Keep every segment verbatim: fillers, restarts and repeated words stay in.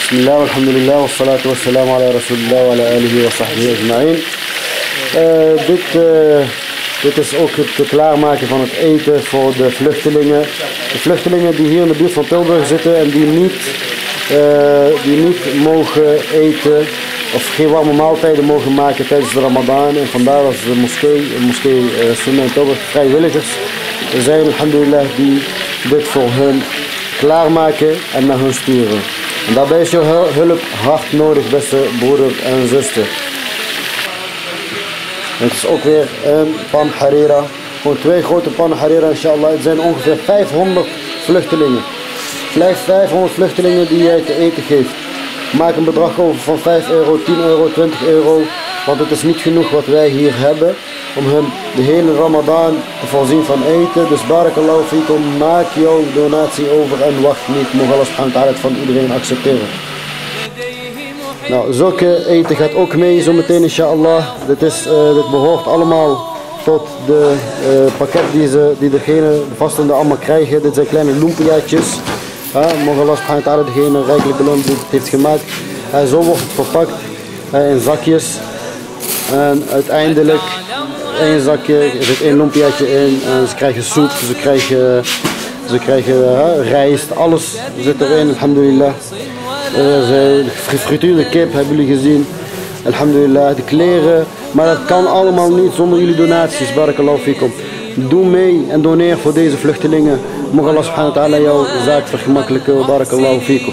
بسم الله والحمد لله والصلاة والسلام على رسول الله وعلى آله وصحبه أجمعين. Uh, dit, uh, dit is ook het klaarmaken van het eten voor de vluchtelingen. De vluchtelingen die hier in de buurt van Tilburg zitten en die niet, uh, die niet mogen eten of geen warme maaltijden mogen maken tijdens de Ramadan. En vandaar dat de moskee, de moskee uh, Sunnah in Tilburg, vrijwilligers er zijn, alhamdulillah, die dit voor hun klaarmaken en naar hun sturen. En daarbij is jouw hulp hard nodig, beste broeder en zuster. Het is ook weer een pan harira. Gewoon twee grote pannen harira, inshallah. Het zijn ongeveer vijfhonderd vluchtelingen. vijfhonderd vluchtelingen die jij te eten geeft. Maak een bedrag over van vijf euro, tien euro, twintig euro. Want het is niet genoeg wat wij hier hebben om hun de hele Ramadan te voorzien van eten. Dus barakallahu fikum, maak jouw donatie over en wacht niet. Mogen Allah subhanahu wa ta'ala het van iedereen accepteren. Nou, zulke eten gaat ook mee zometeen inshallah. Dit, is, uh, dit behoort allemaal tot de uh, pakket die, ze, die degene, de vastende allemaal krijgen. Dit zijn kleine lumpiaatjes. Uh, Mogen Allah subhanahu wa ta'ala degene rijkelijk beloond die het heeft gemaakt. Uh, zo wordt het verpakt uh, in zakjes. En uiteindelijk één zakje, er zit één lumpiaatje in. En ze krijgen soep, ze krijgen, ze krijgen uh, rijst, alles zit erin, alhamdulillah. De gefrituurde kip hebben jullie gezien, alhamdulillah, de kleren, maar dat kan allemaal niet zonder jullie donaties, barakallahu fikum. Doe mee en doneer voor deze vluchtelingen. Mogen Allah subhanahu wa ta'ala jouw zaak vergemakkelijken, barakallahu fikum.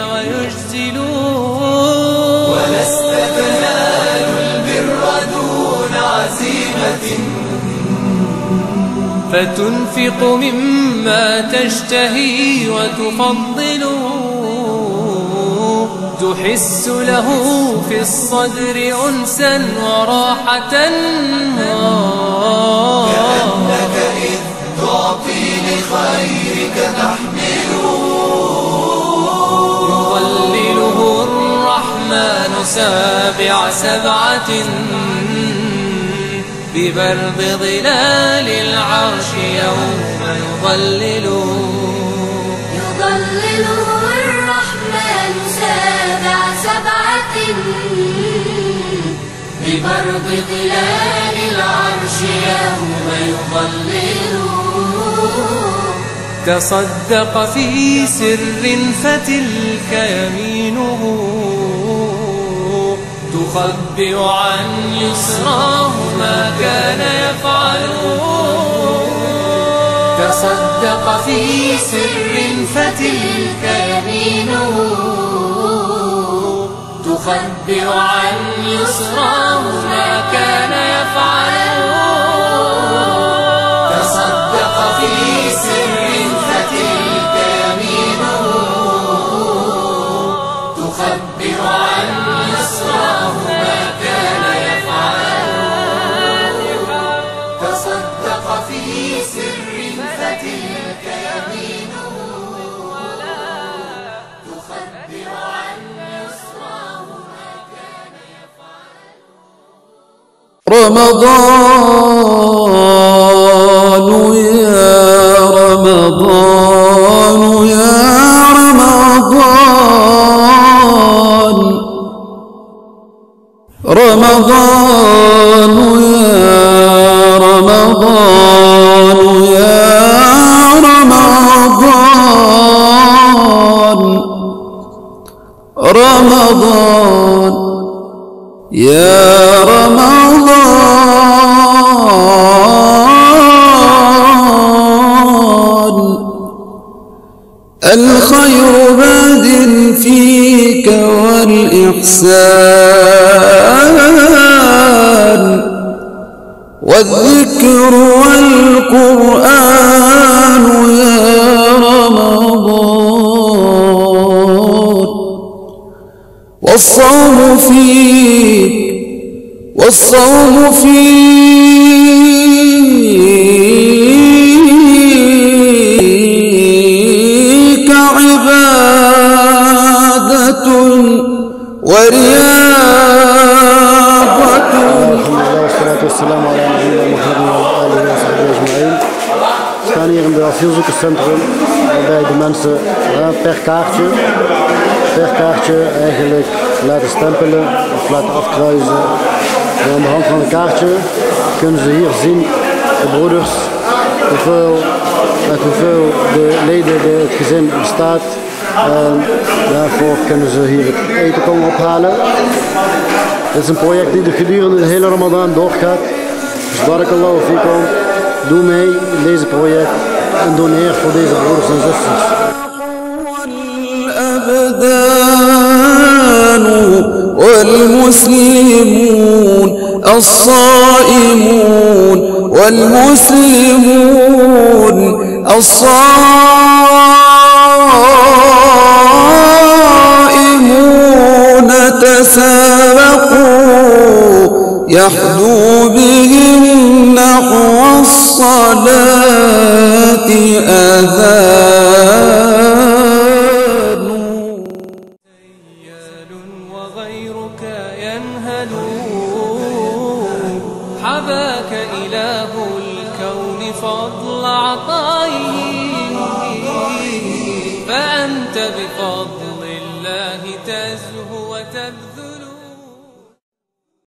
فتنفق مما تشتهي وتفضل تحس له في الصدر أنسا وراحة كأنك إذ تعطي لخيرك تحمل يظلله الرحمن سابع سبعة ببرد ظلال العرش يوم يظلله يظلله الرحمن سابع سبعة ببرد ظلال العرش يوم يظلله تصدق في سر فتلك يمينه تخبئ عن يسراه ما كان يفعله تصدق في سر فتلك يمينه تخبئ عن يسراه ما كان يفعله تصدق في سر فتلك يمينه تخبئ عن يسراه ما كان يفعله تصدق في سر فتلك يمينه تخبئ عن يسراه ما كان يفعله. رمضان يا رمضان يا رمضان رمضان يا رمضان يا رمضان رمضان يا رمضان الخير باد فيك والإحسان والذكر والقرآن يا رمضان والصوم فيك والصوم فيك عبادة ورياضة. الحمد لله والصلاة والسلام على نبينا محمد وعلى آله وصحبه أجمعين. We staan hier in het asielzoekerscentrum waarbij de mensen uh, per kaartje per kaartje kaartje eigenlijk laten stempelen of laten afkruisen. En aan de hand van een kaartje kunnen ze hier zien, de broeders, hoeveel, uit hoeveel de leden de, het gezin bestaat. En daarvoor kunnen ze hier het eten komen ophalen. Dit is een project die gedurende de hele Ramadan doorgaat. Dus barakallahu fikum, doe mee in deze project en doneer voor deze broeders en zusters. والمسلمون الصائمون والمسلمون الصائمون تسابقوا يحدو بهم نحو الصلاة آذان وغيرك ينهل حباك إله الكون فضل عطائه فأنت بفضل